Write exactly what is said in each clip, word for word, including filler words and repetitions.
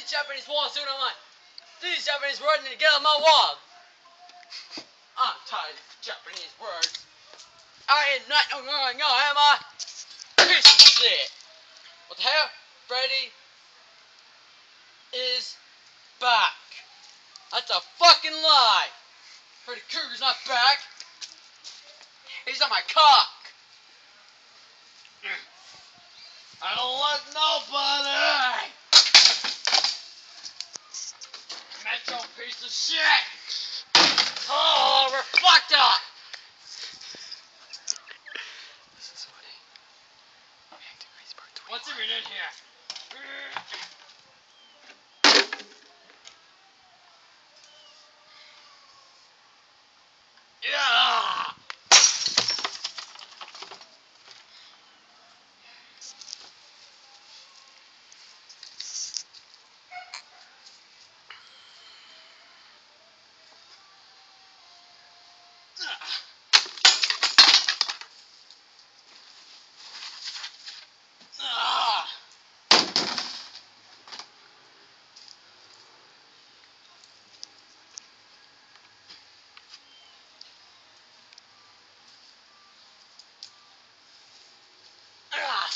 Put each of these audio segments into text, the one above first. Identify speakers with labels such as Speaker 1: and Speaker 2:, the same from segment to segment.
Speaker 1: these Japanese words soon on mine. These Japanese words need to get on my wall. I'm tired of Japanese words. I am not no no no am I? Piece of shit. What the hell? Freddy is back. That's a fucking lie. Freddy Krueger's not back. He's on my cock. I don't like nobody. Metro piece of shit. Oh, we're fucked up.
Speaker 2: This is funny. Acting Crazy Part twenty-one.
Speaker 1: What's even in here? Yeah. Ah. Ah.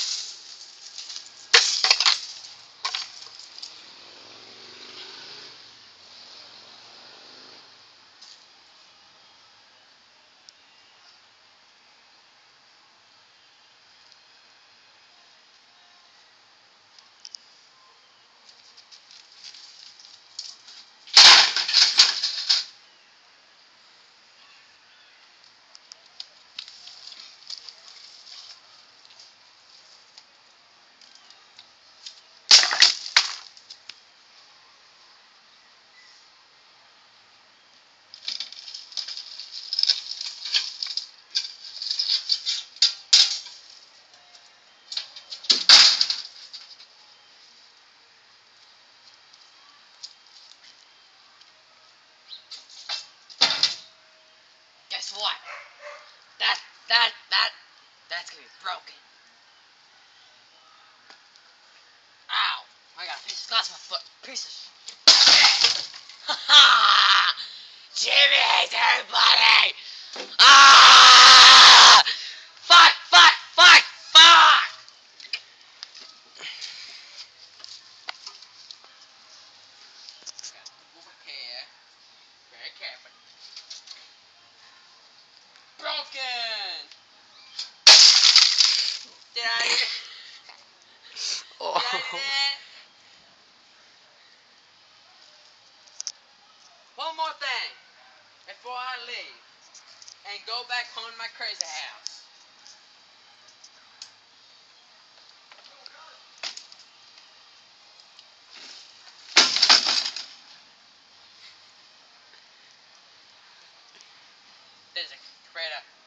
Speaker 1: Guess what? That, that, that, that's gonna be broken. Ow! I got a piece of glass in my foot. Piece of shit. Ha ha! Jimmy hates everybody! Ah! Fuck, fuck, fuck, fuck! Gotta move my hair. Very careful. Broken! Did I do it?
Speaker 2: Oh.
Speaker 1: Did I do that? One more thing before I leave and go back home to my crazy house. There's a creator